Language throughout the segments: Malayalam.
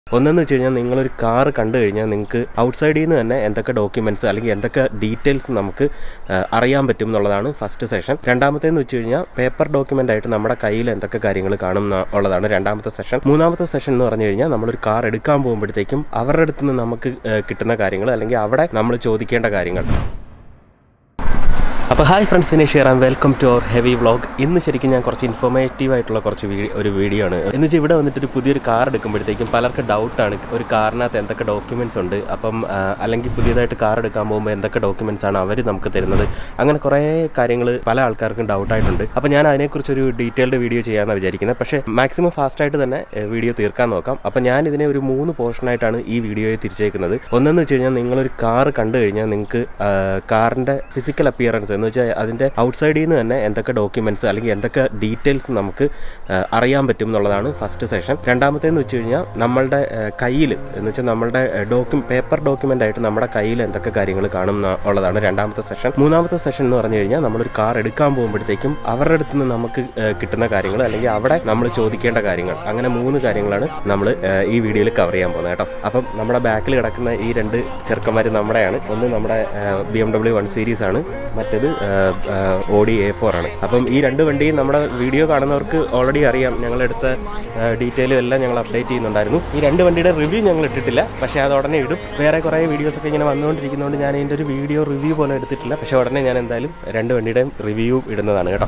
ഒന്നെന്ന് വെച്ച് കഴിഞ്ഞാൽ നിങ്ങളൊരു കാർ കണ്ടു കഴിഞ്ഞാൽ നിങ്ങൾക്ക് ഔട്ട്സൈഡിൽ നിന്ന് തന്നെ എന്തൊക്കെ ഡോക്യുമെൻറ്റ്സ് അല്ലെങ്കിൽ എന്തൊക്കെ ഡീറ്റെയിൽസ് നമുക്ക് അറിയാൻ പറ്റും എന്നുള്ളതാണ് ഫസ്റ്റ് സെഷൻ. രണ്ടാമത്തേന്ന് വെച്ച് കഴിഞ്ഞാൽ പേപ്പർ ഡോക്യുമെൻ്റ് ആയിട്ട് നമ്മുടെ കയ്യിൽ എന്തൊക്കെ കാര്യങ്ങൾ കാണും എന്നുള്ളതാണ് രണ്ടാമത്തെ സെഷൻ. മൂന്നാമത്തെ സെഷൻ എന്ന് പറഞ്ഞു കഴിഞ്ഞാൽ നമ്മളൊരു കാർ എടുക്കാൻ പോകുമ്പോഴത്തേക്കും അവരുടെ അടുത്ത് നിന്ന് നമുക്ക് കിട്ടുന്ന കാര്യങ്ങൾ അല്ലെങ്കിൽ അവിടെ നമ്മൾ ചോദിക്കേണ്ട കാര്യങ്ങൾ. അപ്പോൾ hi friends, Vinesh here and welcome to our heavy vlog. ഇന്ന് ശരിക്കും ഞാൻ കുറച്ച് ഇൻഫോർമേറ്റീവ് ആയിട്ടുള്ള ഒരു വീഡിയോ ആണ്. എന്ന് വെച്ചാൽ ഇവിടെ വന്നിട്ടൊരു പുതിയൊരു കാർ എടുക്കുമ്പോഴത്തേക്കും പലർക്ക് ഡൗട്ടാണ് ഒരു കാറിനകത്ത് എന്തൊക്കെ ഡോക്യുമെൻറ്റ്സ് ഉണ്ട്, അപ്പം അല്ലെങ്കിൽ പുതിയതായിട്ട് കാർ എടുക്കാൻ പോകുമ്പോൾ എന്തൊക്കെ ഡോക്യുമെൻറ്റ്സ് ആണ് അവർ നമുക്ക് തരുന്നത്, അങ്ങനെ കുറേ കാര്യങ്ങൾ പല ആൾക്കാർക്കും ഡൗട്ടായിട്ടുണ്ട്. അപ്പോൾ ഞാൻ അതിനെക്കുറിച്ചൊരു ഡീറ്റെയിൽഡ് വീഡിയോ ചെയ്യാമെന്നാണ് വിചാരിക്കുന്നത്. പക്ഷേ മാക്സിമം ഫാസ്റ്റായിട്ട് തന്നെ വീഡിയോ തീർക്കാൻ നോക്കാം. അപ്പോൾ ഞാൻ ഇതിനെ ഒരു 3 പോർഷനായിട്ടാണ് ഈ വീഡിയോയെ തിരിച്ചേക്കുന്നത്. ഒന്നെന്ന് വെച്ച് കഴിഞ്ഞാൽ നിങ്ങളൊരു കാർ കണ്ടു കഴിഞ്ഞാൽ നിങ്ങൾക്ക് കാറിൻ്റെ ഫിസിക്കൽ അപ്പിയറൻസ് എന്ന് വെച്ചാൽ അതിൻ്റെ ഔട്ട്സൈഡിൽ നിന്ന് തന്നെ എന്തൊക്കെ ഡോക്യുമെൻറ്റ്സ് അല്ലെങ്കിൽ എന്തൊക്കെ ഡീറ്റെയിൽസ് നമുക്ക് അറിയാൻ പറ്റും എന്നുള്ളതാണ് ഫസ്റ്റ് സെഷൻ. രണ്ടാമത്തേന്ന് വെച്ച് കഴിഞ്ഞാൽ നമ്മളുടെ കയ്യിൽ എന്ന് വെച്ചാൽ നമ്മളുടെ പേപ്പർ ഡോക്യുമെൻ്റ് ആയിട്ട് നമ്മുടെ കയ്യിൽ എന്തൊക്കെ കാര്യങ്ങൾ കാണും എന്നുള്ളതാണ് രണ്ടാമത്തെ സെഷൻ. മൂന്നാമത്തെ സെഷൻ എന്ന് പറഞ്ഞു കഴിഞ്ഞാൽ നമ്മളൊരു കാർ എടുക്കാൻ പോകുമ്പോഴത്തേക്കും അവരുടെ അടുത്ത് നിന്ന് നമുക്ക് കിട്ടുന്ന കാര്യങ്ങൾ അല്ലെങ്കിൽ അവിടെ നമ്മൾ ചോദിക്കേണ്ട കാര്യങ്ങൾ, അങ്ങനെ 3 കാര്യങ്ങളാണ് നമ്മൾ ഈ വീഡിയോയിൽ കവർ ചെയ്യാൻ പോകുന്നത് കേട്ടോ. അപ്പം നമ്മുടെ ബാക്കിൽ കിടക്കുന്ന ഈ 2 ചെറുക്കന്മാർ നമ്മുടെയാണ്. ഒന്ന് നമ്മുടെ BMW 1 സീരീസ് ആണ്, മറ്റേത് Audi A4 ആണ്. അപ്പം ഈ 2 വണ്ടിയും നമ്മുടെ വീഡിയോ കാണുന്നവർക്ക് ഓൾറെഡി അറിയാം. ഞങ്ങളെടുത്ത ഡീറ്റെയിലും എല്ലാം ഞങ്ങൾ അപ്ഡേറ്റ് ചെയ്യുന്നുണ്ടായിരുന്നു. ഈ 2 വണ്ടിയുടെ റിവ്യൂ ഞങ്ങൾ ഇട്ടിട്ടില്ല, പക്ഷേ അത് ഉടനെ ഇടും. വേറെ കുറേ വീഡിയോസൊക്കെ ഇങ്ങനെ വന്നുകൊണ്ടിരിക്കുന്നതുകൊണ്ട് ഞാൻ ഇതിൻ്റെ ഒരു വീഡിയോ റിവ്യൂ പോലെ എടുത്തിട്ടില്ല. പക്ഷേ ഉടനെ ഞാൻ എന്തായാലും 2 വണ്ടിയുടെയും റിവ്യൂ ഇടുന്നതാണ് കേട്ടോ.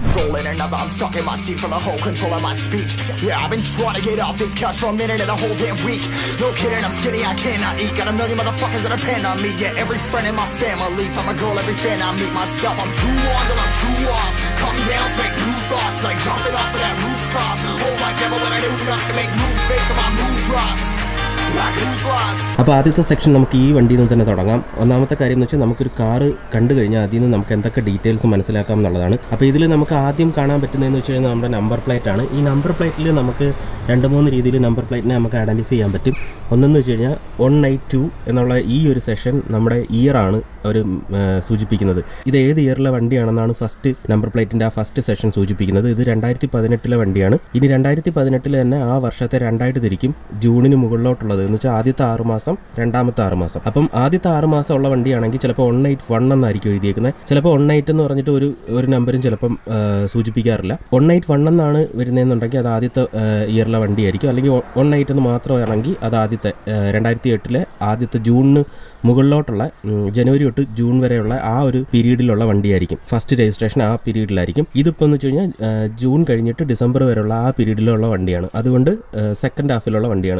I'm too on till I'm too off. Come down to make new thoughts, like jumping off of that rooftop. Whole life never when I do nothing to make moves based on my mood drops. അപ്പോൾ ആദ്യത്തെ സെക്ഷൻ നമുക്ക് ഈ വണ്ടിയിൽ നിന്ന് തന്നെ തുടങ്ങാം. ഒന്നാമത്തെ കാര്യം എന്ന് വെച്ചാൽ നമുക്കൊരു കാറ് കണ്ടു കഴിഞ്ഞാൽ അതിൽ നിന്ന് നമുക്ക് എന്തൊക്കെ ഡീറ്റെയിൽസ് മനസ്സിലാക്കാം എന്നുള്ളതാണ്. അപ്പോൾ ഇതിൽ നമുക്ക് ആദ്യം കാണാൻ പറ്റുന്നതെന്ന് വെച്ച് കഴിഞ്ഞാൽ നമ്മുടെ നമ്പർ പ്ലേറ്റ് ആണ്. ഈ നമ്പർ പ്ലേറ്റിൽ നമുക്ക് 2-3 രീതിയിൽ നമ്പർ പ്ലേറ്റിനെ നമുക്ക് ഐഡൻറ്റിഫൈ ചെയ്യാൻ പറ്റും. ഒന്നെന്ന് വെച്ച് കഴിഞ്ഞാൽ 182 എന്നുള്ള ഈ ഒരു സെഷൻ നമ്മുടെ ഇയറാണ് അവർ സൂചിപ്പിക്കുന്നത്. ഇത് ഏത് ഇയറിലെ വണ്ടിയാണെന്നാണ് ഫസ്റ്റ് നമ്പർ പ്ലേറ്റിൻ്റെ ആ ഫസ്റ്റ് സെഷൻ സൂചിപ്പിക്കുന്നത്. ഇത് 2018 വണ്ടിയാണ്. ഇനി 2018 തന്നെ ആ വർഷത്തെ 2 തിരിക്കും. ജൂണിന് മുകളിലോട്ടുള്ളത് എന്ന് വെച്ചാൽ ആദ്യത്തെ 6 മാസം, രണ്ടാമത്തെ 6 മാസം. അപ്പം ആദ്യത്തെ 6 മാസം ഉള്ള വണ്ടിയാണെങ്കിൽ ചിലപ്പോൾ 181 എന്നായിരിക്കും എഴുതിയേക്കുന്നത്. ചിലപ്പോൾ 108 എന്ന് പറഞ്ഞിട്ട് ഒരു നമ്പറും ചിലപ്പം സൂചിപ്പിക്കാറില്ല. 181 എന്നാണ് വരുന്നതെന്നുണ്ടെങ്കിൽ അത് ആദ്യത്തെ ഇയറിലെ വണ്ടിയായിരിക്കും. അല്ലെങ്കിൽ 108 എന്ന് മാത്രമാണെങ്കിൽ അത് ആദ്യത്തെ 2008 ആദ്യത്തെ ജൂണിന് മുകളിലോട്ടുള്ള ജനുവരി തൊട്ട് ജൂൺ വരെയുള്ള ആ ഒരു പീരീഡിലുള്ള വണ്ടിയായിരിക്കും. ഫസ്റ്റ് രജിസ്ട്രേഷൻ ആ പീരീഡിലായിരിക്കും. ഇതിപ്പോൾ എന്ന് വെച്ച് കഴിഞ്ഞാൽ ജൂൺ കഴിഞ്ഞിട്ട് ഡിസംബർ വരെയുള്ള ആ പീരീഡിലുള്ള വണ്ടിയാണ്. അതുകൊണ്ട് സെക്കൻഡ് ഹാഫിലുള്ള വണ്ടിയാണ്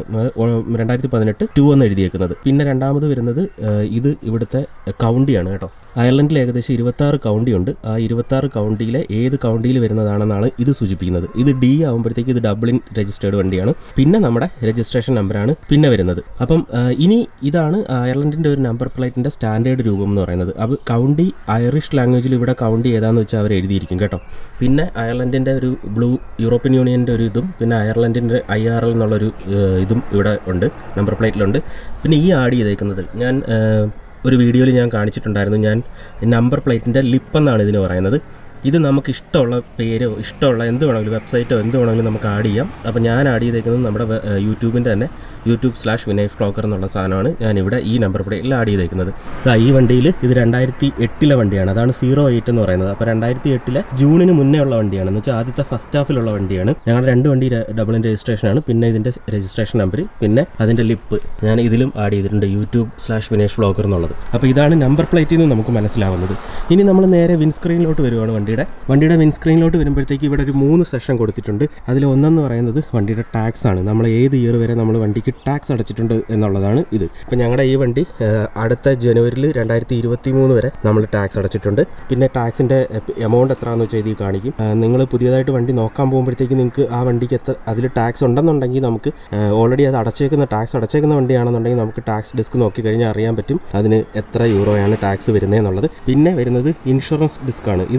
2018 2 എന്ന് എഴുതിയേക്കുന്നത്. പിന്നെ രണ്ടാമത് വരുന്നത് ഇത് ഇവിടുത്തെ കൗണ്ടിയാണ് കേട്ടോ. അയർലൻഡിൽ ഏകദേശം 26 കൗണ്ടി ഉണ്ട്. ആ 26 കൗണ്ടിയിലെ ഏത് കൗണ്ടിയിൽ വരുന്നതാണെന്നാണ് ഇത് സൂചിപ്പിക്കുന്നത്. ഇത് D ആകുമ്പോഴത്തേക്ക് ഇത് ഡബ്ലിൻ രജിസ്റ്റേർഡ് വണ്ടിയാണ്. പിന്നെ നമ്മുടെ രജിസ്ട്രേഷൻ നമ്പറാണ് പിന്നെ വരുന്നത്. അപ്പം ഇനി ഇതാണ് അയർലൻഡിൻ്റെ ഒരു നമ്പർ പ്ലേറ്റിൻ്റെ സ്റ്റാൻഡേർഡ് രൂപം എന്ന് പറയുന്നത്. അപ്പോൾ കൗണ്ടി ഐറിഷ് ലാംഗ്വേജിൽ ഇവിടെ കൗണ്ടി ഏതാണെന്ന് വെച്ചാൽ അവർ എഴുതിയിരിക്കും കേട്ടോ. പിന്നെ അയർലൻഡിൻ്റെ ഒരു യൂറോപ്യൻ യൂണിയൻ്റെ ഒരു ഇതും പിന്നെ അയർലൻഡിൻ്റെ IRL എന്നുള്ളൊരു ഇതും ഇവിടെ ഉണ്ട്, നമ്പർ പ്ലേറ്റിലുണ്ട്. പിന്നെ ഈ ആഡ് ചെയ്തേക്കുന്നത് ഞാൻ ഒരു വീഡിയോയിൽ ഞാൻ കാണിച്ചിട്ടുണ്ടായിരുന്നു. ഞാൻ നമ്പർ പ്ലേറ്റിൻ്റെ ലിപ്പ് എന്നാണ് ഇതിന് പറയുന്നത്. ഇത് നമുക്ക് ഇഷ്ടമുള്ള പേരോ ഇഷ്ടമുള്ള എന്ത് വേണമെങ്കിലും വെബ്സൈറ്റോ എന്ത് വേണമെങ്കിലും നമുക്ക് ആഡ് ചെയ്യാം. അപ്പോൾ ഞാൻ ആഡ് ചെയ്തേക്കുന്നത് നമ്മുടെ യൂട്യൂബിൻ്റെ തന്നെ YouTube/Vinesh Vlogger എന്നുള്ള സാധനമാണ് ഞാനിവിടെ ഈ നമ്പർ പ്ലേറ്റിൽ ആഡ് ചെയ്തേക്കുന്നത്. ഈ വണ്ടിയിൽ ഇത് 2008 വണ്ടിയാണ്. അതാണ് 08 എന്ന് പറയുന്നത്. അപ്പോൾ 2008 ജൂണിന് മുന്നേ ഉള്ള വണ്ടിയാണ്. എന്ന് വെച്ചാൽ ആദ്യത്തെ ഫസ്റ്റ് ഹാഫിലുള്ള വണ്ടിയാണ്. ഞങ്ങളുടെ 2 വണ്ടി ഡബിളിൻ്റെ രജിസ്ട്രേഷനാണ്. പിന്നെ ഇതിൻ്റെ രജിസ്ട്രേഷൻ നമ്പർ പിന്നെ അതിൻ്റെ ലിപ്പ് ഞാൻ ഇതിലും ആഡ് ചെയ്തിട്ടുണ്ട്, YouTube/Vinesh Vlogger എന്നുള്ളത്. അപ്പോൾ ഇതാണ് നമ്പർ പ്ലേറ്റിൽ നിന്ന് നമുക്ക് മനസ്സിലാവുന്നത്. ഇനി നമ്മൾ നേരെ വിൻസ്ക്രീനിലോട്ട് വരുവാണ്. വണ്ടിയുടെ വിൻസ്ക്രീനിലോട്ട് വരുമ്പോഴത്തേക്ക് ഇവിടെ ഒരു 3 സെഷൻ കൊടുത്തിട്ടുണ്ട്. അതിൽ ഒന്നെന്ന് പറയുന്നത് വണ്ടിയുടെ ടാക്സ് ആണ്. നമ്മൾ ഏത് ഇയർ വരെ നമ്മൾ വണ്ടിക്ക് ടാക്സ് അടച്ചിട്ടുണ്ട് എന്നുള്ളതാണ് ഇത്. ഇപ്പം ഞങ്ങളുടെ ഈ വണ്ടി അടുത്ത ജനുവരിയിൽ 2023 വരെ നമ്മൾ ടാക്സ് അടച്ചിട്ടുണ്ട്. പിന്നെ ടാക്സിൻ്റെ എമൗണ്ട് എത്രയാണെന്ന് വെച്ചാൽ ഇതിൽ കാണിക്കും. നിങ്ങൾ പുതിയതായിട്ട് വണ്ടി നോക്കാൻ പോകുമ്പോഴത്തേക്ക് നിങ്ങൾക്ക് ആ വണ്ടിക്ക് അതിൽ ടാക്സ് ഉണ്ടെന്നുണ്ടെങ്കിൽ നമുക്ക് ഓൾറെഡി അത് ടാക്സ് അടച്ചേക്കുന്ന വണ്ടിയാണെന്നുണ്ടെങ്കിൽ നമുക്ക് ടാക്സ് ഡിസ്ക് നോക്കിക്കഴിഞ്ഞാൽ അറിയാൻ പറ്റും അതിന് എത്ര യൂറോയാണ് ടാക്സ് വരുന്നത് എന്നുള്ളത്. പിന്നെ വരുന്നത് ഇൻഷുറൻസ് ഡിസ്ക് ആണ്. ഇത് ഡിസ്ക്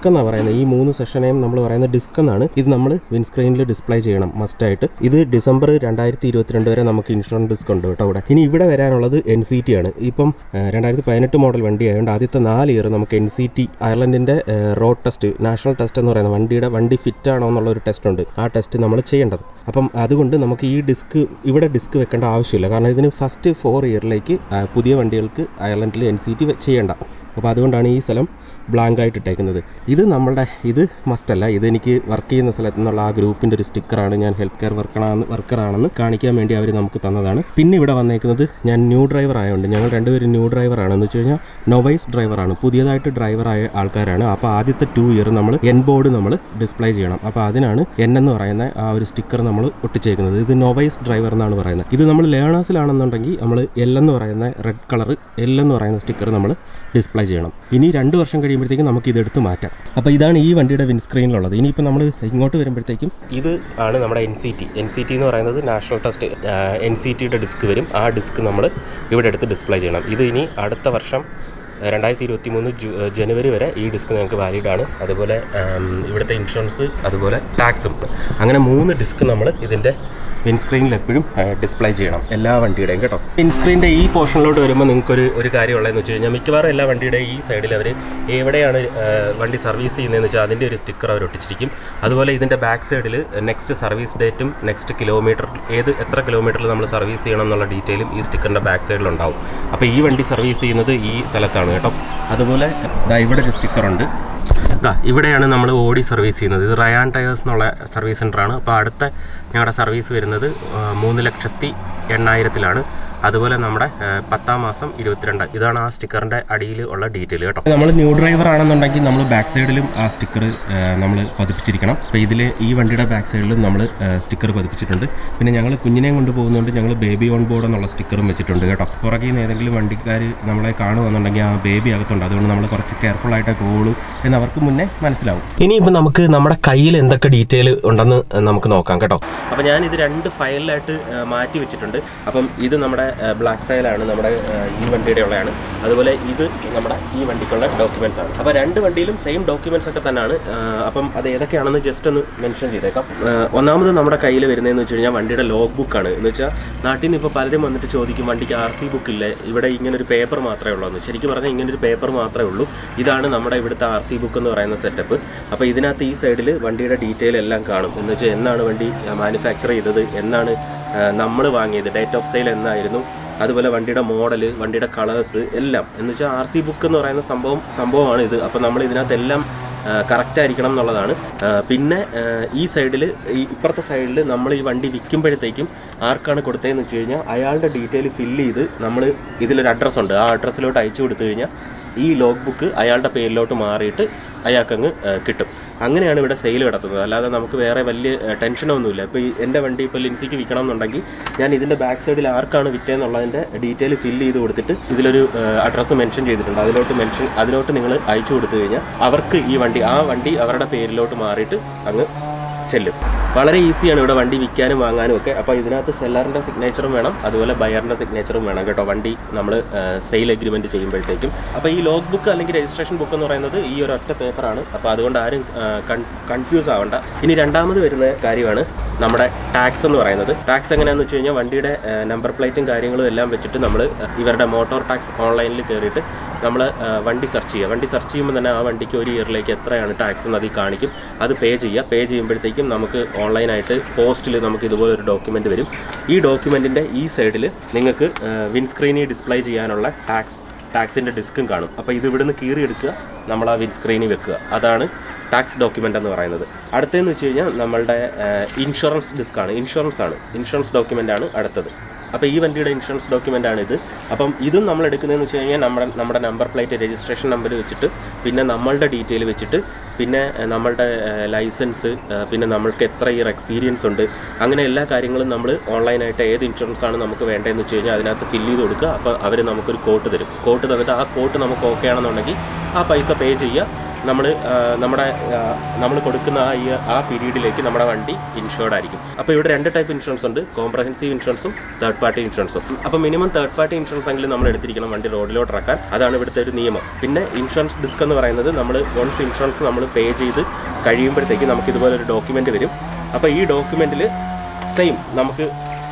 എന്നാണ് പറയുന്നത്. ഈ 3 സെഷനെയും നമ്മൾ പറയുന്ന ഡിസ്ക് എന്നാണ്. ഇത് നമ്മൾ വിൻസ്ക്രീനിൽ ഡിസ്പ്ലേ ചെയ്യണം മസ്റ്റായിട്ട്. ഇത് ഡിസംബർ 2022 വരെ നമുക്ക് ഇൻഷുറൻസ് ഡിസ്ക് ഉണ്ട് കേട്ടോ ഇവിടെ. ഇനി ഇവിടെ വരാനുള്ളത് NCT ആണ്. ഇപ്പം 2018 മോഡൽ വണ്ടി ആയതുകൊണ്ട് ആദ്യത്തെ 4 ഇയർ നമുക്ക് NCT അയർലൻഡിൻ്റെ റോഡ് ടെസ്റ്റ്, നാഷണൽ ടെസ്റ്റ് എന്ന് പറയുന്നത് വണ്ടി ഫിറ്റ് ആണോ എന്നുള്ള ഒരു ടെസ്റ്റ് ഉണ്ട്. ആ ടെസ്റ്റ് നമ്മൾ ചെയ്യേണ്ടത്. അപ്പം അതുകൊണ്ട് നമുക്ക് ഈ ഇവിടെ ഡിസ്ക് വെക്കേണ്ട ആവശ്യമില്ല. കാരണം ഇതിന് ഫസ്റ്റ് 4 ഇയറിലേക്ക് പുതിയ വണ്ടികൾക്ക് അയർലൻഡിൽ NCT ചെയ്യേണ്ട. അപ്പോൾ അതുകൊണ്ടാണ് ഈ സ്ഥലം ബ്ലാങ്ക് ആയിട്ട് ഇട്ടേക്കുന്നത്. ഇത് മസ്റ്റല്ല. ഇതെനിക്ക് വർക്ക് ചെയ്യുന്ന സ്ഥലത്ത് നിന്നുള്ള ആ ഗ്രൂപ്പിൻ്റെ ഒരു സ്റ്റിക്കറാണ്. ഞാൻ ഹെൽത്ത് കെയർ വർക്കറാണെന്ന് കാണിക്കാൻ വേണ്ടി അവർ നമുക്ക് തന്നതാണ്. പിന്നെ ഇവിടെ വന്നേക്കുന്നത് ഞാൻ ന്യൂ ഡ്രൈവർ ആയതുകൊണ്ട്, ഞങ്ങൾ രണ്ടുപേരും ന്യൂ ഡ്രൈവറാണ്. എന്ന് വെച്ച് കഴിഞ്ഞാൽ നൊവൈസ് ഡ്രൈവറാണ്, പുതിയതായിട്ട് ഡ്രൈവറായ ആൾക്കാരാണ്. അപ്പോൾ ആദ്യത്തെ 2 ഇയർ നമ്മൾ ബോർഡ് നമ്മൾ ഡിസ്പ്ലേ ചെയ്യണം. അപ്പോൾ അതിനാണ് എന്ന് പറയുന്ന ആ ഒരു സ്റ്റിക്കർ നമ്മൾ ഒട്ടിച്ചേക്കുന്നത്. ഇത് നൊവൈസ് ഡ്രൈവർ എന്നാണ് പറയുന്നത്. ഇത് നമ്മൾ ലേണേഴ്സിലാണെന്നുണ്ടെങ്കിൽ നമ്മൾ എന്ന് പറയുന്ന റെഡ് കളർ എന്ന് പറയുന്ന സ്റ്റിക്കർ നമ്മൾ ഡിസ്പ്ലേ ചെയ്യണം. ഇനി 2 വർഷം കഴിയുമ്പോഴത്തേക്കും നമുക്ക് ഇതെടുത്ത് മാറ്റാം. അപ്പോൾ ഇതാണ് ഈ വണ്ടിയുടെ വിൻസ്ക്രീനിലുള്ളത്. ഇനിയിപ്പോൾ നമ്മൾ ഇങ്ങോട്ട് വരുമ്പോഴത്തേക്കും ഇത് ആണ് നമ്മുടെ NCT എന്ന് പറയുന്നത് നാഷണൽ ടെസ്റ്റ്. NCTയുടെ ഡിസ്ക് വരും. ആ ഡിസ്ക് നമ്മൾ ഇവിടെ എടുത്ത് ഡിസ്പ്ലേ ചെയ്യണം. ഇത് ഇനി അടുത്ത വർഷം 2023 ജനുവരി വരെ ഈ ഡിസ്ക് ഞങ്ങൾക്ക് വാലിഡാണ്. അതുപോലെ ഇവിടുത്തെ ഇൻഷുറൻസ്, അതുപോലെ ടാക്സും, അങ്ങനെ 3 ഡിസ്ക് നമ്മൾ ഇതിൻ്റെ വിൻസ്ക്രീനിൽ എപ്പോഴും ഡിസ്പ്ലേ ചെയ്യണം എല്ലാ വണ്ടിയുടെയും കേട്ടോ. വിൻസ്ക്രീനിൻ്റെ ഈ പോർഷനിലോട്ട് വരുമ്പോൾ നിങ്ങൾക്കൊരു കാര്യമുള്ളതെന്ന് വെച്ച് കഴിഞ്ഞാൽ മിക്കവാറും എല്ലാ വണ്ടിയുടെ ഈ സൈഡിൽ അവർ എവിടെയാണ് വണ്ടി സർവീസ് ചെയ്യുന്നതെന്ന് വെച്ചാൽ അതിൻ്റെ ഒരു സ്റ്റിക്കർ അവർ ഒട്ടിച്ചിരിക്കും. അതുപോലെ ഇതിൻ്റെ ബാക്ക് സൈഡിൽ നെക്സ്റ്റ് സർവീസ് ഡേറ്റും നെക്സ്റ്റ് കിലോമീറ്റർ, എത്ര കിലോമീറ്ററിൽ നമ്മൾ സർവീസ് ചെയ്യണം എന്നുള്ള ഡീറ്റെയിലും ഈ സ്റ്റിക്കറിൻ്റെ ബാക്ക് സൈഡിലുണ്ടാവും. അപ്പോൾ ഈ വണ്ടി സർവീസ് ചെയ്യുന്നത് ഈ സ്ഥലത്താണ് കേട്ടോ. അതുപോലെ ഇവിടെ ഒരു സ്റ്റിക്കറുണ്ട്. ഇവിടെയാണ് നമ്മൾ ഓടി സർവീസ് ചെയ്യുന്നത്. ഇത് റയാൻ ടയേഴ്സ് എന്നുള്ള സർവീസ് സെൻ്ററാണ്. അപ്പോൾ അടുത്ത ഞങ്ങളുടെ സർവീസ് വരുന്നത് 3,80,000 അതുപോലെ നമ്മുടെ 10ാം മാസം 22. ഇതാണ് ആ സ്റ്റിക്കറിൻ്റെ അടിയിൽ ഉള്ള ഡീറ്റെയിൽ കേട്ടോ. നമ്മൾ ന്യൂ ഡ്രൈവർ ആണെന്നുണ്ടെങ്കിൽ നമ്മൾ ബാക്ക് സൈഡിലും ആ സ്റ്റിക്കർ നമ്മൾ പതിപ്പിച്ചിരിക്കണം. അപ്പോൾ ഇതിൽ ഈ വണ്ടിയുടെ ബാക്ക് സൈഡിലും നമ്മൾ സ്റ്റിക്കർ പതിപ്പിച്ചിട്ടുണ്ട്. പിന്നെ ഞങ്ങൾ കുഞ്ഞിനെയും കൊണ്ട് പോകുന്നതുകൊണ്ട് ഞങ്ങൾ ബേബി ഓൺ ബോർഡ് എന്നുള്ള സ്റ്റിക്കറും വെച്ചിട്ടുണ്ട് കേട്ടോ. പുറകിൽ നിന്ന് ഏതെങ്കിലും വണ്ടിക്കാർ നമ്മളെ കാണുകയെന്നുണ്ടെങ്കിൽ ആ ബേബി അകത്തുണ്ട്. അതുകൊണ്ട് നമ്മൾ കുറച്ച് കെയർഫുള്ളായിട്ടേ പോകുള്ളൂ എന്ന് അവർക്ക് മുന്നേ മനസ്സിലാവും. ഇനിയിപ്പോൾ നമുക്ക് നമ്മുടെ കയ്യിൽ എന്തൊക്കെ ഡീറ്റെയിൽ ഉണ്ടെന്ന് നമുക്ക് നോക്കാം കേട്ടോ. അപ്പോൾ ഞാനിത് 2 ഫയലിലായിട്ട് മാറ്റി വെച്ചിട്ടുണ്ട്. അപ്പം ഇത് നമ്മുടെ ബ്ലാക്ക് ഫയലാണ്, നമ്മുടെ ഈ വണ്ടിയുടെ ഉള്ളതാണ്. അതുപോലെ ഇത് നമ്മുടെ ഈ വണ്ടിക്കുള്ള ഡോക്യുമെൻറ്റ്സ് ആണ്. അപ്പോൾ 2 വണ്ടിയിലും സെയിം ഡോക്യുമെൻറ്റ്സ് ഒക്കെ തന്നെയാണ്. അപ്പം അത് ഏതൊക്കെയാണെന്ന് ജസ്റ്റ് ഒന്ന് മെൻഷൻ ചെയ്തേക്കാം. ഒന്നാമത് നമ്മുടെ കയ്യിൽ വരുന്നതെന്ന് വെച്ച് കഴിഞ്ഞാൽ വണ്ടിയുടെ ലോഗ് ബുക്കാണ്. എന്ന് വെച്ചാൽ നാട്ടിൽ നിന്ന് ഇപ്പോൾ പലരും വന്നിട്ട് ചോദിക്കും വണ്ടിക്ക് RC ബുക്കില്ലേ, ഇവിടെ ഇങ്ങനൊരു പേപ്പർ മാത്രമേ ഉള്ളൂ എന്ന്. ശരിക്കും പറഞ്ഞാൽ ഇങ്ങനൊരു പേപ്പർ മാത്രമേ ഉള്ളൂ. ഇതാണ് നമ്മുടെ ഇവിടുത്തെ RC ബുക്ക് എന്ന് പറയുന്ന സെറ്റപ്പ്. അപ്പോൾ ഇതിനകത്ത് ഈ സൈഡിൽ വണ്ടിയുടെ ഡീറ്റെയിൽ എല്ലാം കാണും. എന്ന് വെച്ചാൽ എന്നാണ് വണ്ടി മാനുഫാക്ചർ ചെയ്തത്, എന്നാണ് നമ്മൾ വാങ്ങിയത്, ഡേറ്റ് ഓഫ് സെയിൽ എന്നായിരുന്നു, അതുപോലെ വണ്ടിയുടെ മോഡൽ, വണ്ടിയുടെ കളേഴ്സ് എല്ലാം. എന്ന് വെച്ചാൽ RC ബുക്ക് എന്ന് പറയുന്ന സംഭവമാണ് ഇത്. അപ്പോൾ നമ്മൾ ഇതിനകത്തെല്ലാം കറക്റ്റായിരിക്കണം എന്നുള്ളതാണ്. പിന്നെ ഈ സൈഡിൽ, ഇപ്പുറത്തെ സൈഡിൽ നമ്മൾ ഈ വണ്ടി വിൽക്കുമ്പോഴത്തേക്കും ആർക്കാണ് കൊടുത്തതെന്ന് വെച്ച് കഴിഞ്ഞാൽ അയാളുടെ ഡീറ്റെയിൽ ഫില്ല് ചെയ്ത് നമ്മൾ ഇതിലൊരു അഡ്രസ്സുണ്ട്, ആ അഡ്രസ്സിലോട്ട് അയച്ചു കൊടുത്തു കഴിഞ്ഞാൽ ഈ ലോഗ് ബുക്ക് അയാളുടെ പേരിലോട്ട് മാറിയിട്ട് അയാൾക്കങ്ങ് കിട്ടും. അങ്ങനെയാണ് ഇവിടെ സെയിൽ കിടത്തുന്നത്. അല്ലാതെ നമുക്ക് വേറെ വലിയ ടെൻഷനൊന്നുമില്ല. ഇപ്പോൾ എൻ്റെ വണ്ടി ഇപ്പോൾ ലിൻസിക്ക് വിൽക്കണം എന്നുണ്ടെങ്കിൽ ഞാൻ ഇതിൻ്റെ ബാക്ക് സൈഡിൽ ആർക്കാണ് വിറ്റതെന്നുള്ളതിൻ്റെ ഡീറ്റെയിൽ ഫില്ല് ചെയ്ത് കൊടുത്തിട്ട് ഇതിലൊരു അഡ്രസ്സ് മെൻഷൻ ചെയ്തിട്ടുണ്ട്. അതിലോട്ട് നിങ്ങൾ അയച്ചു കൊടുത്തു കഴിഞ്ഞാൽ അവർക്ക് ആ വണ്ടി അവരുടെ പേരിലോട്ട് മാറിയിട്ട് അങ്ങ് ചെല്ലും. വളരെ ഈസിയാണ് ഇവിടെ വണ്ടി വിൽക്കാനും വാങ്ങാനും ഒക്കെ. അപ്പോൾ ഇതിനകത്ത് സെല്ലറിൻ്റെ സിഗ്നേച്ചറും വേണം, അതുപോലെ ബയറിൻ്റെ സിഗ്നേച്ചറും വേണം കേട്ടോ, വണ്ടി നമ്മൾ സെയിൽ എഗ്രിമെൻറ്റ് ചെയ്യുമ്പോഴത്തേക്കും. അപ്പോൾ ഈ ലോഗ് ബുക്ക് അല്ലെങ്കിൽ രജിസ്ട്രേഷൻ ബുക്ക് എന്ന് പറയുന്നത് ഈ ഒരു ഒറ്റ പേപ്പറാണ്. അപ്പോൾ അതുകൊണ്ട് ആരും കൺഫ്യൂസ് ആവണ്ട. ഇനി രണ്ടാമത് വരുന്ന കാര്യമാണ് നമ്മുടെ ടാക്സ് എന്ന് പറയുന്നത്. ടാക്സ് എങ്ങനെയാണെന്ന് വെച്ച് കഴിഞ്ഞാൽ വണ്ടിയുടെ നമ്പർ പ്ലേറ്റും കാര്യങ്ങളും എല്ലാം വെച്ചിട്ട് നമ്മൾ ഇവരുടെ മോട്ടോർ ടാക്സ് ഓൺലൈനിൽ കയറിയിട്ട് നമ്മൾ വണ്ടി സെർച്ച് ചെയ്യുക. വണ്ടി സെർച്ച് ചെയ്യുമ്പോൾ തന്നെ ആ വണ്ടിക്ക് ഒരു ഇയറിലേക്ക് എത്രയാണ് ടാക്സ് എന്ന് അതിൽ കാണിക്കും. അത് പേ ചെയ്യുമ്പോഴത്തേക്കും നമുക്ക് ഓൺലൈനായിട്ട് പോസ്റ്റിൽ നമുക്ക് ഇതുപോലെ ഒരു ഡോക്യുമെൻ്റ് വരും. ഈ ഡോക്യുമെൻറ്റിൻ്റെ ഈ സൈഡിൽ നിങ്ങൾക്ക് വിൻസ്ക്രീനിൽ ഡിസ്പ്ലേ ചെയ്യാനുള്ള ടാക്സിൻ്റെ ഡിസ്കും കാണും. അപ്പോൾ ഇത് ഇവിടുന്ന് കീറിയെടുക്കുക, നമ്മൾ ആ വിൻസ്ക്രീനിൽ വെക്കുക. അതാണ് ടാക്സ് ഡോക്യുമെൻ്റ് എന്ന് പറയുന്നത്. അടുത്തതെന്ന് വെച്ച് കഴിഞ്ഞാൽ നമ്മളുടെ ഇൻഷുറൻസ് ഡിസ്ക്കാണ്, ഇൻഷുറൻസ് ഡോക്യുമെൻ്റാണ് അടുത്തത്. അപ്പോൾ ഈ വണ്ടിയുടെ ഇൻഷുറൻസ് ഡോക്യുമെൻ്റാണ് ഇത്. അപ്പം ഇതും നമ്മൾ എടുക്കുന്നതെന്ന് വെച്ച് കഴിഞ്ഞാൽ നമ്മുടെ നമ്പർ പ്ലേറ്റ്, രജിസ്ട്രേഷൻ നമ്പർ വെച്ചിട്ട്, പിന്നെ നമ്മളുടെ ഡീറ്റെയിൽ വെച്ചിട്ട്, പിന്നെ നമ്മളുടെ ലൈസൻസ്, പിന്നെ നമ്മൾക്ക് എത്ര ഇയർ എക്സ്പീരിയൻസ് ഉണ്ട്, അങ്ങനെ എല്ലാ കാര്യങ്ങളും നമ്മൾ ഓൺലൈനായിട്ട് ഏത് ഇൻഷുറൻസ് ആണ് നമുക്ക് വേണ്ടതെന്ന് വെച്ച് കഴിഞ്ഞാൽ അതിനകത്ത് ഫില്ല് ചെയ്ത് കൊടുക്കുക. അപ്പോൾ അവർ നമുക്കൊരു കോട്ട് തരും. കോട്ട് തന്നിട്ട് ആ കോട്ട് നമുക്ക് ഓക്കെ ആണെന്നുണ്ടെങ്കിൽ ആ പൈസ പേ ചെയ്യുക. നമ്മൾ കൊടുക്കുന്ന ആ പീരീഡിലേക്ക് നമ്മുടെ വണ്ടി ഇൻഷുർഡ് ആയിരിക്കും. അപ്പോൾ ഇവിടെ 2 ടൈപ്പ് ഇൻഷുറൻസ് ഉണ്ട്, കോംപ്രഹെൻസീവ് ഇൻഷുറൻസും തേർഡ് പാർട്ടി ഇൻഷുറൻസും. അപ്പോൾ മിനിമം തേർഡ് പാർട്ടി ഇൻഷുറൻസ് എങ്കിലും നമ്മൾ എടുത്തിരിക്കണം വണ്ടി റോഡിലോട്ട് ഇറക്കാൻ. അതാണ് ഇവിടുത്തെ ഒരു നിയമം. പിന്നെ ഇൻഷുറൻസ് ഡിസ്ക് എന്ന് പറയുന്നത് നമ്മൾ വൺസ് ഇൻഷുറൻസ് നമ്മൾ പേ ചെയ്ത് കഴിയുമ്പോഴത്തേക്ക് നമുക്ക് ഇതുപോലൊരു ഡോക്യുമെൻ്റ് വരും. അപ്പോൾ ഈ ഡോക്യുമെൻറ്റിൽ സെയിം നമുക്ക്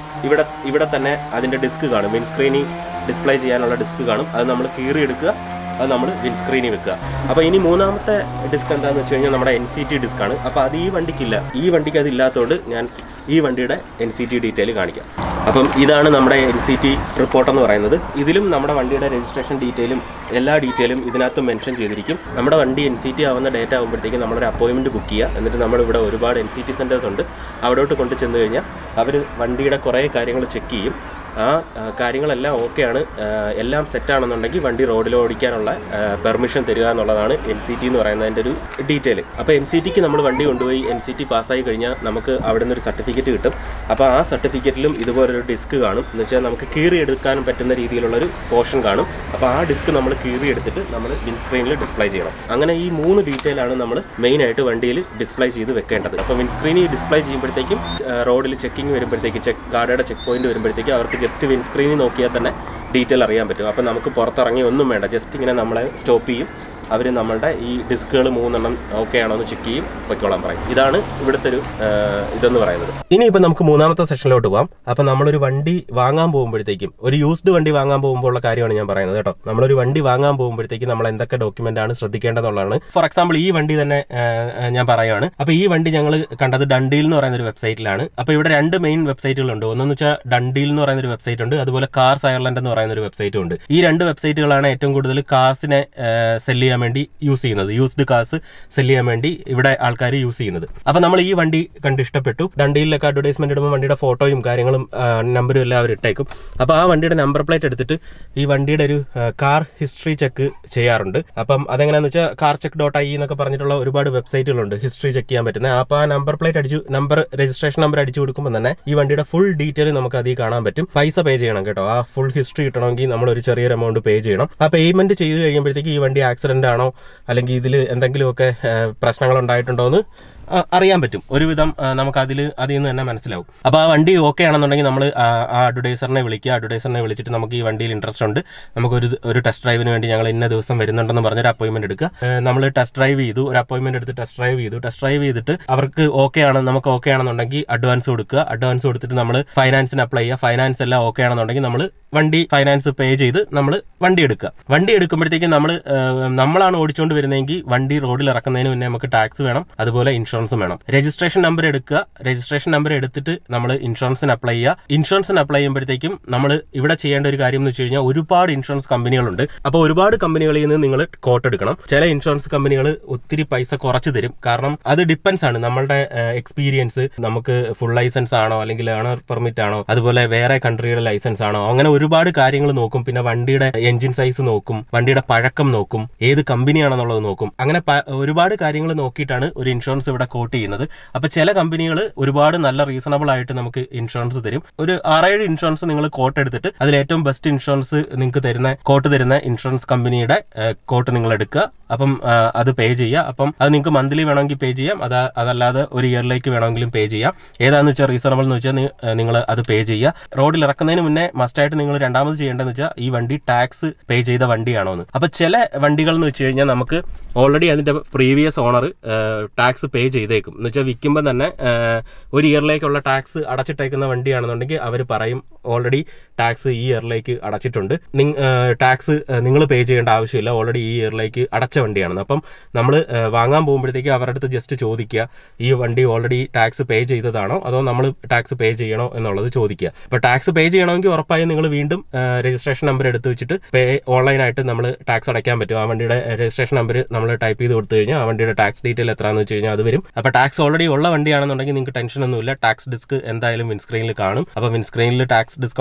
ഇവിടെ തന്നെ അതിൻ്റെ ഡിസ്ക് കാണും, വിൻസ്ക്രീനിൽ ഡിസ്പ്ലേ ചെയ്യാനുള്ള ഡിസ്ക് കാണും. അത് നമ്മൾ കീറിയെടുക്കുക, അത് നമ്മൾ വിൻസ്ക്രീനിൽ വെക്കുക. അപ്പോൾ ഇനി മൂന്നാമത്തെ ഡിസ്ക് എന്താണെന്ന് വെച്ച് കഴിഞ്ഞാൽ നമ്മുടെ NCT ഡിസ്ക്കാണ്. അപ്പോൾ അത് ഈ വണ്ടിക്കില്ല, ഈ വണ്ടിക്ക് അതില്ലാത്തതുകൊണ്ട് ഞാൻ ഈ വണ്ടിയുടെ NCT ഡീറ്റെയിൽ കാണിക്കാം. അപ്പം ഇതാണ് നമ്മുടെ NCT റിപ്പോർട്ടെന്ന് പറയുന്നത്. ഇതിലും നമ്മുടെ വണ്ടിയുടെ രജിസ്ട്രേഷൻ ഡീറ്റെയിലും എല്ലാ ഡീറ്റെയിലും ഇതിനകത്ത് മെൻഷൻ ചെയ്തിരിക്കും. നമ്മുടെ വണ്ടി NCT ആവുന്ന ഡേറ്റ് ആകുമ്പോഴത്തേക്കും നമ്മളൊരു അപ്പോയിൻമെൻറ്റ് ബുക്ക് ചെയ്യുക. എന്നിട്ട് നമ്മളിവിടെ ഒരുപാട് NCT സെൻറ്റേഴ്സ് ഉണ്ട്, അവിടോട്ട് കൊണ്ട് ചെന്ന് കഴിഞ്ഞാൽ അവർ വണ്ടിയുടെ കുറേ കാര്യങ്ങൾ ചെക്ക് ചെയ്യും. ആ കാര്യങ്ങളെല്ലാം ഓക്കെയാണ്, എല്ലാം സെറ്റാണെന്നുണ്ടെങ്കിൽ വണ്ടി റോഡിൽ ഓടിക്കാനുള്ള പെർമിഷൻ തരിക എന്നുള്ളതാണ് NCT എന്ന് പറയുന്നതിൻ്റെ ഒരു ഡീറ്റെയിൽ. അപ്പോൾ NCTക്ക് നമ്മൾ വണ്ടി കൊണ്ടുപോയി NCT പാസ്സായി കഴിഞ്ഞാൽ നമുക്ക് അവിടെ നിന്നൊരു സർട്ടിഫിക്കറ്റ് കിട്ടും. അപ്പോൾ ആ സർട്ടിഫിക്കറ്റിലും ഇതുപോലൊരു ഡിസ്ക് കാണും. എന്ന് വെച്ചാൽ നമുക്ക് കീറിയെടുക്കാനും പറ്റുന്ന രീതിയിലുള്ളൊരു പോർഷൻ കാണും. അപ്പോൾ ആ ഡിസ്ക് നമ്മൾ കീറിയെടുത്തിട്ട് നമ്മൾ വിൻസ്ക്രീനിൽ ഡിസ്പ്ലേ ചെയ്യണം. അങ്ങനെ ഈ 3 ഡീറ്റെയിലാണ് നമ്മൾ മെയിനായിട്ട് വണ്ടിയിൽ ഡിസ്പ്ലേ ചെയ്ത് വെക്കേണ്ടത്. അപ്പോൾ വിൻസ്ക്രീനിൽ ഡിസ്പ്ലേ ചെയ്യുമ്പോഴത്തേക്കും റോഡിൽ ചെക്കിങ് വരുമ്പോഴത്തേക്ക് ഗാർഡയുടെ ചെക്ക് പോയിന്റ് വരുമ്പോഴത്തേക്ക് അവർക്ക് ജസ്റ്റ് വിൻസ്ക്രീനിൽ നോക്കിയാൽ തന്നെ ഡീറ്റെയിൽ അറിയാൻ പറ്റും. അപ്പോൾ നമുക്ക് പുറത്തിറങ്ങി ഒന്നും വേണ്ട, ജസ്റ്റ് ഇങ്ങനെ നമ്മളെ സ്റ്റോപ്പ് ചെയ്യും. അവർ നമ്മളുടെ ഈ ഡിസ്കുകൾ 3 ഓക്കെ ആണോ എന്ന് ചെക്ക് ചെയ്യും, പൊയ്ക്കോളാൻ പറയും. ഇതാണ് ഇവിടുത്തെ ഒരു ഇതെന്ന് പറയുന്നത്. ഇനിയിപ്പോൾ നമുക്ക് മൂന്നാമത്തെ സെഷനിലോട്ട് പോകാം. അപ്പോൾ നമ്മളൊരു വണ്ടി വാങ്ങാൻ പോകുമ്പോഴത്തേക്കും, ഒരു യൂസ്ഡ് വണ്ടി വാങ്ങാൻ പോകുമ്പോൾ ഉള്ള കാര്യമാണ് ഞാൻ പറയുന്നത് കേട്ടോ. നമ്മളൊരു വണ്ടി വാങ്ങാൻ പോകുമ്പോഴത്തേക്കും നമ്മൾ എന്തൊക്കെ ഡോക്യുമെന്റ് ആണ് ശ്രദ്ധിക്കേണ്ടതെന്നുള്ളതാണ്. ഫോർ എക്സാമ്പിൾ ഈ വണ്ടി തന്നെ ഞാൻ പറയുകയാണ്. അപ്പോൾ ഈ വണ്ടി ഞങ്ങൾ കണ്ടത് ഡണ്ടീൽ എന്ന് പറയുന്ന ഒരു വെബ്സൈറ്റിലാണ്. അപ്പോൾ ഇവിടെ 2 മെയിൻ വെബ്സൈറ്റുകളുണ്ട്. ഒന്നെന്ന് വെച്ചാൽ ഡണ്ടീൽ എന്ന് പറയുന്ന ഒരു വെബ്സൈറ്റ് ഉണ്ട്, അതുപോലെ കാർസ് അയർലൻഡ് എന്ന് പറയുന്ന ഒരു വെബ്സൈറ്റും ഉണ്ട്. ഈ 2 വെബ്സൈറ്റുകളാണ് ഏറ്റവും കൂടുതൽ കാർസിനെ സെല് ചെയ്യാൻ വേണ്ടി യൂസ് ചെയ്യുന്നത്, യൂസ്ഡ് കാർസ് സെല് ചെയ്യാൻ വേണ്ടി ഇവിടെ ആൾക്കാർ യൂസ് ചെയ്യുന്നത്. അപ്പോൾ നമ്മൾ ഈ വണ്ടി കണ്ട് ഇഷ്ടപ്പെട്ടു. ഡണ്ടീലിലൊക്കെ അഡ്വർടൈസ്മെന്റ് ഇടുമ്പോൾ വണ്ടിയുടെ ഫോട്ടോയും കാര്യങ്ങളും നമ്പറും എല്ലാം അവർ ഇട്ടേക്കും. അപ്പോൾ ആ വണ്ടിയുടെ നമ്പർ പ്ലേറ്റ് എടുത്തിട്ട് ഈ വണ്ടിയുടെ ഒരു കാർ ഹിസ്റ്ററി ചെക്ക് ചെയ്യാറുണ്ട്. അപ്പം അതെങ്ങനെയാണെന്ന് വെച്ചാൽ carcheck.ie എന്നൊക്കെ പറഞ്ഞിട്ടുള്ള ഒരുപാട് വെബ്സൈറ്റുകളുണ്ട് ഹിസ്റ്ററി ചെക്ക് ചെയ്യാൻ പറ്റുന്നത്. അപ്പോൾ ആ നമ്പർ പ്ലേറ്റ് രജിസ്ട്രേഷൻ നമ്പർ അടിച്ചു കൊടുക്കുമ്പോൾ തന്നെ ഈ വണ്ടിയുടെ ഫുൾ ഡീറ്റെയിൽ നമുക്ക് അതിൽ കാണാൻ പറ്റും. പൈസ പേ ചെയ്യണം കേട്ടോ. ആ ഫുൾ ഹിസ്റ്ററി കിട്ടണമെങ്കിൽ നമ്മൾ ഒരു ചെറിയൊരു എമൗണ്ട് പേ ചെയ്യണം. ആ പേയ്മെന്റ് ചെയ്ത് കഴിയുമ്പോഴത്തേക്ക് ഈ വണ്ടി ആക്സിഡന്റ് ആണോ അല്ലെങ്കിൽ ഇതിൽ എന്തെങ്കിലുമൊക്കെ പ്രശ്നങ്ങൾ ഉണ്ടായിട്ടുണ്ടോ എന്ന് അറിയാൻ പറ്റും. ഒരുവിധം നമുക്ക് അതിൽ നിന്ന് തന്നെ മനസ്സിലാവും. അപ്പോൾ ആ വണ്ടി ഓക്കെ ആണെന്നുണ്ടെങ്കിൽ നമ്മൾ ആ അഡ്വർടൈസറിനെ വിളിക്കുക. അഡ്വർടൈസറിനെ വിളിച്ചിട്ട് നമുക്ക് ഈ വണ്ടിയിൽ ഇൻട്രസ്റ്റ് ഉണ്ട്, നമുക്കൊരു ടെസ്റ്റ് ഡ്രൈവിന് വേണ്ടി ഞങ്ങൾ ഇന്ന ദിവസം വരുന്നുണ്ടെന്ന് പറഞ്ഞൊരു അപ്പോയിൻമെന്റ് എടുക്കുക. നമ്മൾ ടെസ്റ്റ് ഡ്രൈവ് ചെയ്തു, ഒരു അപ്പോയിൻമെന്റ് എടുത്ത് ടെസ്റ്റ് ഡ്രൈവ് ചെയ്തിട്ട് അവർക്ക് നമുക്ക് ഓക്കെ ആണെന്നുണ്ടെങ്കിൽ അഡ്വാൻസ് കൊടുക്കുക. അഡ്വാൻസ് കൊടുത്തിട്ട് നമ്മൾ ഫൈനാൻസിന് അപ്ലൈ ചെയ്യുക. ഫൈനാൻസ് എല്ലാം ഓക്കെ ആണെന്നുണ്ടെങ്കിൽ നമ്മൾ വണ്ടി ഫൈനാൻസ് പേ ചെയ്ത് നമ്മൾ വണ്ടി എടുക്കുക. വണ്ടി എടുക്കുമ്പോഴത്തേക്കും നമ്മളാണ് ഓടിച്ചുകൊണ്ട് വരുന്നതെങ്കിൽ വണ്ടി റോഡിൽ ഇറക്കുന്നതിന് മുന്നേ നമുക്ക് ടാക്സ് വേണം, അതുപോലെ ഇൻഷുറൻസും വേണം. രജിസ്ട്രേഷൻ നമ്പർ എടുക്കുക. രജിസ്ട്രേഷൻ നമ്പർ എടുത്തിട്ട് നമ്മൾ ഇൻഷുറൻസിന് അപ്ലൈ ചെയ്യുക. ഇൻഷുറൻസിന് അപ്ലൈ ചെയ്യുമ്പോഴത്തേക്കും നമ്മൾ ഇവിടെ ചെയ്യേണ്ട ഒരു കാര്യം എന്ന് വെച്ച് കഴിഞ്ഞാൽ ഒരുപാട് ഇൻഷുറൻസ് കമ്പനികളുണ്ട്. അപ്പോൾ ഒരുപാട് കമ്പനികളിൽ നിന്ന് നിങ്ങൾ കോട്ട് എടുക്കണം. ചില ഇൻഷുറൻസ് കമ്പനികൾ ഒത്തിരി പൈസ കുറച്ച് തരും. കാരണം അത് ഡിപ്പെൻസ് ആണ് നമ്മളുടെ എക്സ്പീരിയൻസ്. നമുക്ക് ഫുൾ ലൈസൻസ് ആണോ അല്ലെങ്കിൽ ഏണർ പെർമിറ്റ് ആണോ, അതുപോലെ വേറെ കൺട്രിയുടെ ലൈസൻസ് ആണോ, അങ്ങനെ ഒരുപാട് കാര്യങ്ങൾ നോക്കും. പിന്നെ വണ്ടിയുടെ എഞ്ചിൻ സൈസ് നോക്കും, വണ്ടിയുടെ പഴക്കം നോക്കും, ഏത് കമ്പനിയാണെന്നുള്ളത് നോക്കും. അങ്ങനെ ഒരുപാട് കാര്യങ്ങൾ നോക്കിയിട്ടാണ് ഒരു ഇൻഷുറൻസ് ഇവിടെ കോട്ട് ചെയ്യുന്നത്. അപ്പൊ ചില കമ്പനികൾ ഒരുപാട് നല്ല റീസണബിൾ ആയിട്ട് നമുക്ക് ഇൻഷുറൻസ് തരും. ഒരു 6-7 ഇൻഷുറൻസ് നിങ്ങൾ കോട്ട് എടുത്തിട്ട് അതിൽ ഏറ്റവും ബെസ്റ്റ് ഇൻഷുറൻസ് നിങ്ങൾക്ക് കോട്ട് തരുന്ന ഇൻഷുറൻസ് കമ്പനിയുടെ കോട്ട് നിങ്ങൾ എടുക്കുക. അപ്പം അത് പേ ചെയ്യുക. അപ്പം അത് നിങ്ങൾക്ക് മന്ത്ലി വേണമെങ്കിൽ പേ ചെയ്യാം, അതല്ലാതെ ഒരു ഇയറിലേക്ക് വേണമെങ്കിലും പേ ചെയ്യാം. ഏതാണെന്ന് വെച്ചാൽ റീസണബിൾ എന്ന് വെച്ചാൽ നിങ്ങൾ അത് പേ ചെയ്യുക. റോഡിൽ ഇറക്കുന്നതിന് മുന്നേ മസ്റ്റായിട്ട് നിങ്ങൾ രണ്ടാമത് ചെയ്യേണ്ടതെന്ന് വെച്ചാൽ ഈ വണ്ടി ടാക്സ് പേ ചെയ്ത വണ്ടിയാണോ എന്ന്. അപ്പൊ ചില വണ്ടികൾ എന്ന് വെച്ച് കഴിഞ്ഞാൽ നമുക്ക് ഓൾറെഡി അതിന്റെ പ്രീവിയസ് ഓണർ ടാക്സ് പേ ചെയ്തേക്കും. എന്ന് വെച്ചാൽ വിൽക്കുമ്പോൾ തന്നെ ഒരു ഇയറിലേക്കുള്ള ടാക്സ് അടച്ചിട്ടേക്കുന്ന വണ്ടിയാണെന്നുണ്ടെങ്കിൽ അവർ പറയും ഓൾറെഡി ടാക്സ് ഈ ഇയറിലേക്ക് അടച്ചിട്ടുണ്ട്, ടാക്സ് നിങ്ങൾ പേ ചെയ്യേണ്ട ആവശ്യമില്ല, ഓൾറെഡി ഈ ഇയറിലേക്ക് അടച്ച വണ്ടിയാണെന്ന്. അപ്പം നമ്മൾ വാങ്ങാൻ പോകുമ്പോഴത്തേക്ക് അവരുടെ അടുത്ത് ജസ്റ്റ് ചോദിക്കുക ഈ വണ്ടി ഓൾറെഡി ടാക്സ് പേ ചെയ്തതാണോ അതോ നമ്മൾ ടാക്സ് പേ ചെയ്യണോ എന്നുള്ളത് ചോദിക്കുക. അപ്പോൾ ടാക്സ് പേ ചെയ്യണമെങ്കിൽ ഉറപ്പായും നിങ്ങൾ വീണ്ടും രജിസ്ട്രേഷൻ നമ്പർ എടുത്ത് വെച്ചിട്ട് ഓൺലൈനായിട്ട് നമ്മൾ ടാക്സ് അടയ്ക്കാൻ പറ്റും. ആ വണ്ടിയുടെ രജിസ്ട്രേഷൻ നമ്പർ നമ്മൾ ടൈപ്പ് ചെയ്ത് കൊടുത്തു കഴിഞ്ഞാൽ ആ വണ്ടിയുടെ ടാക്സ് ഡീറ്റെയിൽ എത്രയാണെന്ന് വെച്ച് കഴിഞ്ഞാൽ അത് വരും. അപ്പോൾ ടാക്സ് ഓൾറെഡി ഉള്ള വണ്ടിയാണെന്നുണ്ടെങ്കിൽ നിങ്ങൾക്ക് ടെൻഷൻ ഒന്നുമില്ല, ടാക്സ് ഡിസ്ക് എന്തായാലും വിൻസ്ക്രീനിൽ കാണും. അപ്പോൾ വിൻസ്ക്രീനിൽ ടാക്സ് ഡിസ്ക് ഉണ്ടോ എന്നൊന്ന്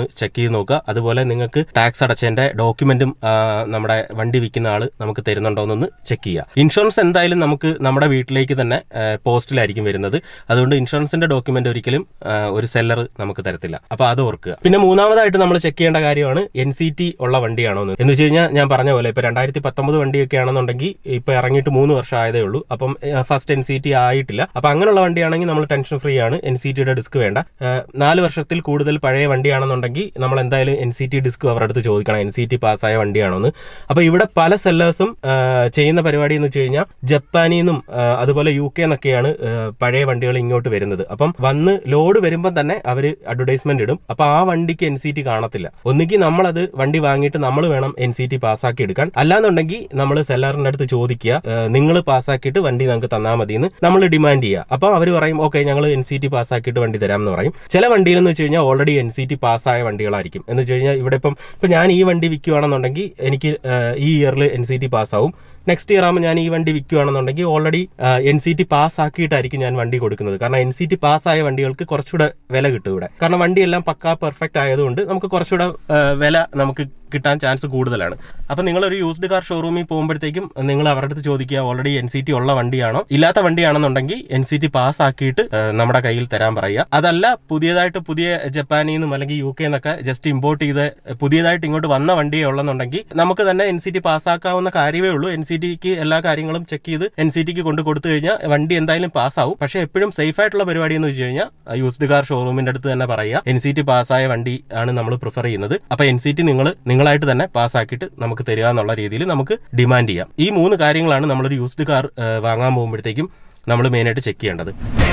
ചെക്ക് ചെയ്ത് നോക്കുക. അതുപോലെ നിങ്ങൾക്ക് ടാക്സ് അടച്ചതിന്റെ ഡോക്യുമെന്റും നമ്മുടെ വണ്ടി വിൽക്കുന്ന ആള് നമുക്ക് തരുന്നുണ്ടോയെന്നൊന്ന് ചെക്ക് ചെയ്യുക. ഇൻഷുറൻസ് എന്തായാലും നമുക്ക് നമ്മുടെ വീട്ടിലേക്ക് തന്നെ പോസ്റ്റിലായിരിക്കും വരുന്നത്. അതുകൊണ്ട് ഇൻഷുറൻസിന്റെ ഡോക്യുമെന്റ് ഒരിക്കലും ഒരു സെല്ലർ നമുക്ക് തരത്തില്ല. അപ്പൊ അത് ഓർക്കുക. പിന്നെ മൂന്നാമതായിട്ട് നമ്മൾ ചെക്ക് ചെയ്യേണ്ട കാര്യമാണ് NCT ഉള്ള വണ്ടിയാണോ എന്ന് വെച്ച് കഴിഞ്ഞാൽ ഞാൻ പറഞ്ഞ പോലെ ഇപ്പൊ 2019 വണ്ടിയൊക്കെ ആണെന്നുണ്ടെങ്കിൽ ഇപ്പൊ ഇറങ്ങിയിട്ട് 3 വർഷം ആയതേ ഉള്ളൂ. അപ്പം ഫസ്റ്റ് NCT ആയിട്ടില്ല. അപ്പൊ അങ്ങനെയുള്ള വണ്ടിയാണെങ്കിൽ നമ്മൾ ടെൻഷൻ ഫ്രീ ആണ്. NCTയുടെ ഡിസ്ക് വേണ്ട. 4 വർഷത്തിൽ കൂടുതൽ പഴയ വണ്ടിയാണെന്നുണ്ടെങ്കിൽ നമ്മൾ എന്തായാലും NCT ഡിസ്ക് അവരുടെ അടുത്ത് ചോദിക്കണം, NCT പാസ്സായ വണ്ടിയാണോ എന്ന്. അപ്പൊ ഇവിടെ പല സെല്ലേഴ്സും ചെയ്യുന്ന പരിപാടി എന്ന് വെച്ച് കഴിഞ്ഞാൽ ജപ്പാനിൽ നിന്നും അതുപോലെ UK എന്നൊക്കെയാണ് പഴയ വണ്ടികൾ ഇങ്ങോട്ട് വരുന്നത്. അപ്പം വന്ന് ലോഡ് വരുമ്പോൾ തന്നെ അവര് അഡ്വർടൈസ്മെന്റ് ഇടും. അപ്പൊ ആ വണ്ടിക്ക് NCT കാണത്തില്ല. ഒന്നുകിൽ നമ്മളത് വണ്ടി വാങ്ങിയിട്ട് നമ്മൾ വേണം NCT പാസ്സാക്കി എടുക്കാൻ. അല്ലാന്നുണ്ടെങ്കിൽ നമ്മൾ സെല്ലറിന്റെ അടുത്ത് ചോദിക്കുക, നിങ്ങൾ പാസ്സാക്കിയിട്ട് വണ്ടി നമുക്ക് തന്നാൽ മതി എന്ന് നമ്മൾ ഡിമാൻഡ് ചെയ്യുക. അപ്പൊ അവർ പറയും ഓക്കെ ഞങ്ങൾ NCT പാസ്സാക്കിയിട്ട് വണ്ടി തരാം എന്ന് പറയും. ചില വണ്ടിയിൽ എന്ന് വെച്ച് കഴിഞ്ഞാൽ ഓൾറെഡി NCT പാസ്സായ വണ്ടികളായിരിക്കും. എന്ന് വെച്ച് കഴിഞ്ഞാൽ ഇവിടെ ഇപ്പം ഞാൻ ഈ വണ്ടി വിൽക്കുകയാണെന്നുണ്ടെങ്കിൽ എനിക്ക് ഈ ഇയറിൽ NCT പാസ്സാവും. നെക്സ്റ്റ് ഇയർ ആകുമ്പോൾ ഞാൻ ഈ വണ്ടി വിൽക്കുകയാണെന്നുണ്ടെങ്കിൽ ഓൾറെഡി NCT പാസ്സാക്കിയിട്ടായിരിക്കും ഞാൻ വണ്ടി കൊടുക്കുന്നത്. കാരണം NCT പാസ്സായ വണ്ടികൾക്ക് കുറച്ചുകൂടെ വില കിട്ടും ഇവിടെ. കാരണം വണ്ടിയെല്ലാം പക്കാ പെർഫെക്റ്റ് ആയതുകൊണ്ട് നമുക്ക് കുറച്ചുകൂടെ വില നമുക്ക് കിട്ടാൻ ചാൻസ് കൂടുതലാണ്. അപ്പം നിങ്ങളൊരു യൂസ്ഡ് കാർ ഷോറൂമിൽ പോകുമ്പോഴത്തേക്കും നിങ്ങൾ അവരുടെ അടുത്ത് ചോദിക്കുക ഓൾറെഡി NCT ഉള്ള വണ്ടിയാണോ, ഇല്ലാത്ത വണ്ടിയാണെന്നുണ്ടെങ്കിൽ NCT പാസ്സാക്കിയിട്ട് നമ്മുടെ കയ്യിൽ തരാൻ പറയുക. അതല്ല പുതിയ ജപ്പാനിൽ നിന്നും അല്ലെങ്കിൽ UK എന്നൊക്കെ ജസ്റ്റ് ഇമ്പോർട്ട് ചെയ്ത് പുതിയതായിട്ട് ഇങ്ങോട്ട് വന്ന വണ്ടിയേ ഉള്ളെന്നുണ്ടെങ്കിൽ നമുക്ക് തന്നെ NCT പാസ്സാക്കാവുന്ന കാര്യമേ ഉള്ളൂ. NCTക്ക് എല്ലാ കാര്യങ്ങളും ചെക്ക് ചെയ്ത് NCTക്ക് കൊണ്ട് കൊടുത്തു കഴിഞ്ഞാൽ വണ്ടി എന്തായാലും പാസ്സാവും. പക്ഷേ എപ്പോഴും സേഫ് ആയിട്ടുള്ള പരിപാടി എന്ന് വെച്ച് കഴിഞ്ഞാൽ യൂസ്ഡ് കാർ ഷോറൂമിന്റെ അടുത്ത് തന്നെ പറയുക NCT പാസ്സായ വണ്ടി ആണ് നമ്മൾ പ്രിഫർ ചെയ്യുന്നത്. അപ്പൊ NCT നിങ്ങളായിട്ട് തന്നെ പാസ്സാക്കിയിട്ട് നമുക്ക് തരിക എന്നുള്ള രീതിയിൽ നമുക്ക് ഡിമാൻഡ് ചെയ്യാം. ഈ 3 കാര്യങ്ങളാണ് നമ്മളൊരു യൂസ്ഡ് കാർ വാങ്ങാൻ പോകുമ്പോഴത്തേക്കും നമ്മൾ മെയിനായിട്ട് ചെക്ക് ചെയ്യേണ്ടത്.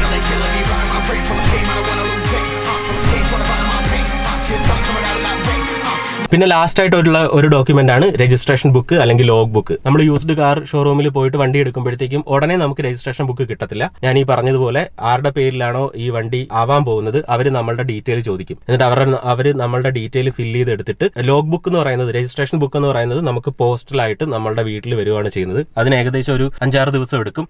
പിന്നെ ലാസ്റ്റ് ആയിട്ടുള്ള ഒരു ഡോക്യുമെന്റ് ആണ് രജിസ്ട്രേഷൻ ബുക്ക് അല്ലെങ്കിൽ ലോഗ് ബുക്ക്. നമ്മൾ യൂസ്ഡ് കാർ ഷോറൂമിൽ പോയിട്ട് വണ്ടി എടുക്കുമ്പോഴത്തേക്കും ഉടനെ നമുക്ക് രജിസ്ട്രേഷൻ ബുക്ക് കിട്ടത്തില്ല. ഞാൻ ഈ പറഞ്ഞതുപോലെ ആരുടെ പേരിലാണോ ഈ വണ്ടി ആവാൻ പോകുന്നത് അവർ നമ്മളുടെ ഡീറ്റെയിൽ ചോദിക്കും. എന്നിട്ട് അവർ നമ്മളുടെ ഡീറ്റെയിൽ ഫില്ല് ചെയ്തെടുത്തിട്ട് ലോഗ് ബുക്ക് എന്ന് പറയുന്നത്, രജിസ്ട്രേഷൻ ബുക്ക് എന്ന് പറയുന്നത് നമുക്ക് പോസ്റ്റലായിട്ട് നമ്മളുടെ വീട്ടിൽ വരുവാണ് ചെയ്യുന്നത്. അതിന് ഏകദേശം ഒരു 5-6 ദിവസം എടുക്കും.